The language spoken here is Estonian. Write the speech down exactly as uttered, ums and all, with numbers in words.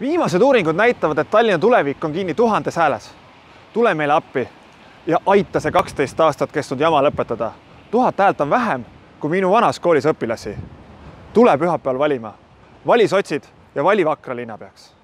Viimased uuringud näitavad, et Tallinna tulevik on kinni tuhandes hääles. Tule meile appi ja aita see kaksteist aastat kestnud jama lõpetada. Tuhat häält on vähem kui minu vanas koolis õpilasi. Tule pühapäeval valima. Vali sotsid ja vali Vakra linnapeaks.